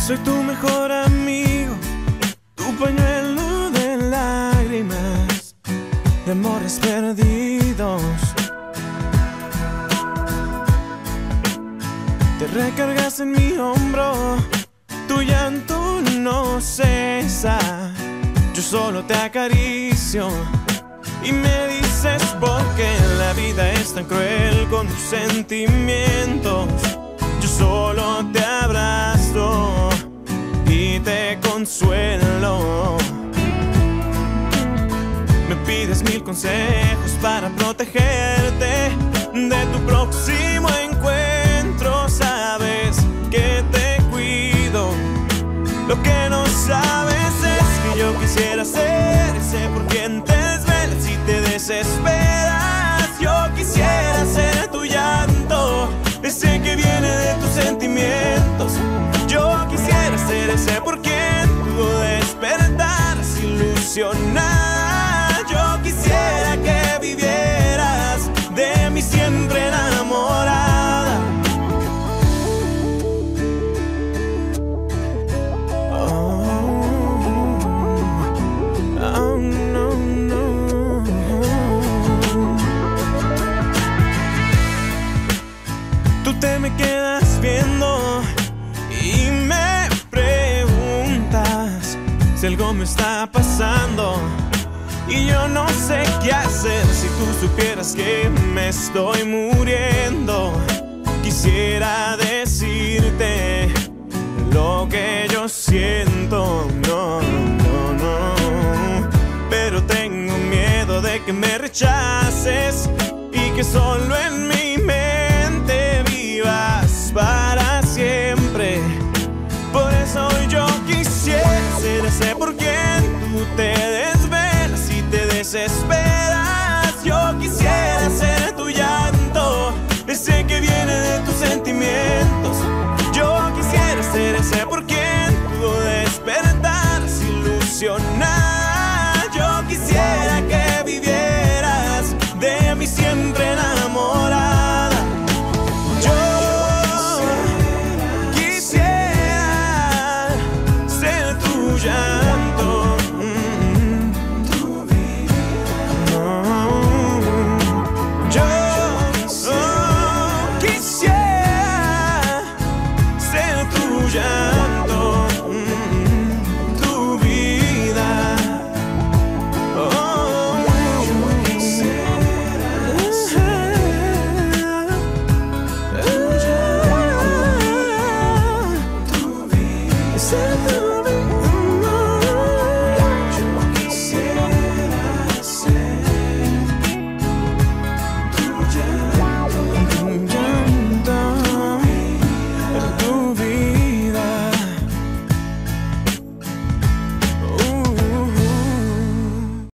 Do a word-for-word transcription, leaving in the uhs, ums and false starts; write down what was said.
Soy tu mejor amigo, tu pañuelo de lágrimas, de amores perdidos. Te recargas en mi hombro, tu llanto no cesa. Yo solo te acaricio y me dices por qué la vida es tan cruel con tus sentimientos. Yo solo te abrazo y te consuelo. Me pides mil consejos para protegerte de tu próximo encuentro. Sabes que te cuido. Lo que no sabes es que yo quisiera ser ese por quien te desvelas y te desesperas. Yo quisiera ser tu llanto, ese que viene de tus sentimientos. Yo quisiera ser ese por quien tú despertaras ilusionada. Yo quisiera que vivieras de mí siempre enamorada. Oh, oh, no, no. Tú te me quedas viendo y me preguntas si algo me está pasando y yo no sé qué hacer. Si tú supieras que me estoy muriendo, quisiera decirte lo que yo siento. No, no, no, pero tengo miedo de que me rechaces y que solo en mí